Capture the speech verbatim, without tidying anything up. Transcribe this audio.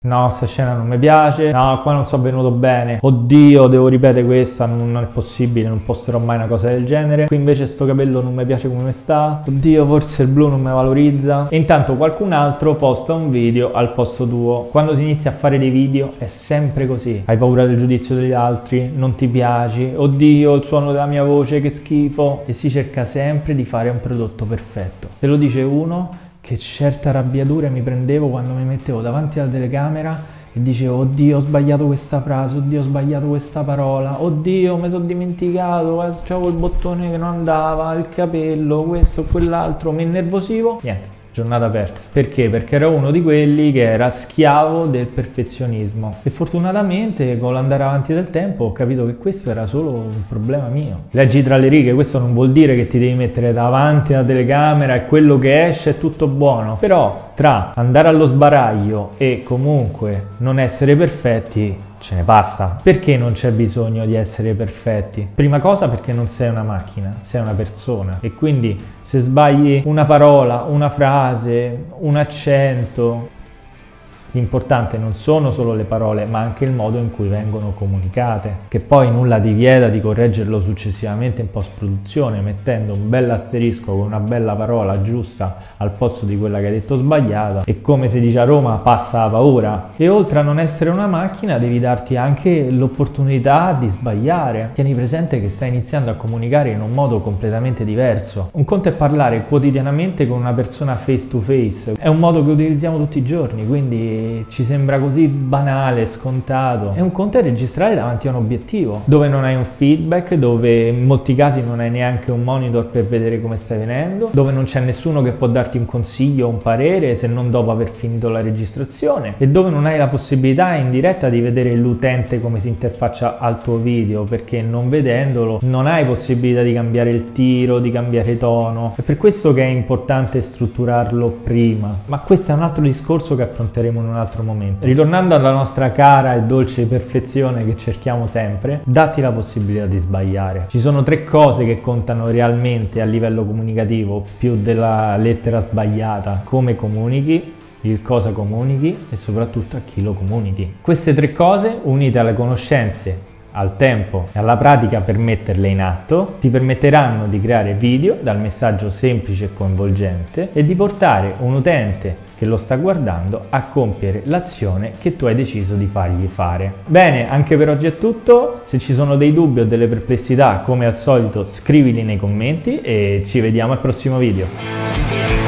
no, sta scena non mi piace, no, qua non so venuto bene, oddio, devo ripetere questa, non, non è possibile, non posterò mai una cosa del genere, qui invece sto capello non mi piace come mi sta, oddio, forse il blu non mi valorizza. E intanto qualcun altro posta un video al posto tuo. Quando si inizia a fare dei video è sempre così, hai paura del giudizio degli altri, non ti piaci, oddio, il suono della mia voce, che schifo, e si cerca sempre di fare un prodotto perfetto. Te lo dice uno che certa arrabbiatura mi prendevo quando mi mettevo davanti alla telecamera e dicevo, oddio, ho sbagliato questa frase, oddio, ho sbagliato questa parola, oddio, mi sono dimenticato, c'avevo il bottone che non andava, il capello, questo, quell'altro, mi innervosivo, niente. Giornata persa. Perché? Perché ero uno di quelli che era schiavo del perfezionismo e fortunatamente con l'andare avanti del tempo ho capito che questo era solo un problema mio. Leggi tra le righe, questo non vuol dire che ti devi mettere davanti alla telecamera e quello che esce è tutto buono, però tra andare allo sbaraglio e comunque non essere perfetti ce ne passa. Perché non c'è bisogno di essere perfetti? Prima cosa perché non sei una macchina, sei una persona e quindi se sbagli una parola, una frase, un accento, l'importante non sono solo le parole ma anche il modo in cui vengono comunicate, che poi nulla ti vieta di correggerlo successivamente in post produzione mettendo un bel asterisco con una bella parola giusta al posto di quella che hai detto sbagliata e, come si dice a Roma, passa la paura. E oltre a non essere una macchina devi darti anche l'opportunità di sbagliare. Tieni presente che stai iniziando a comunicare in un modo completamente diverso. Un conto è parlare quotidianamente con una persona face to face, è un modo che utilizziamo tutti i giorni, quindi ci sembra così banale, scontato. È un conto è registrare davanti a un obiettivo, dove non hai un feedback, dove in molti casi non hai neanche un monitor per vedere come stai venendo, dove non c'è nessuno che può darti un consiglio o un parere se non dopo aver finito la registrazione, e dove non hai la possibilità in diretta di vedere l'utente come si interfaccia al tuo video, perché non vedendolo non hai possibilità di cambiare il tiro, di cambiare tono. È per questo che è importante strutturarlo prima, ma questo è un altro discorso che affronteremo in un altro momento. Ritornando alla nostra cara e dolce perfezione che cerchiamo sempre, datti la possibilità di sbagliare. Ci sono tre cose che contano realmente a livello comunicativo più della lettera sbagliata: come comunichi, il cosa comunichi e soprattutto a chi lo comunichi. Queste tre cose, unite alle conoscenze, al tempo e alla pratica per metterle in atto, ti permetteranno di creare video dal messaggio semplice e coinvolgente e di portare un utente che lo sta guardando a compiere l'azione che tu hai deciso di fargli fare. Bene, anche per oggi è tutto. Se ci sono dei dubbi o delle perplessità, come al solito, scrivili nei commenti e ci vediamo al prossimo video.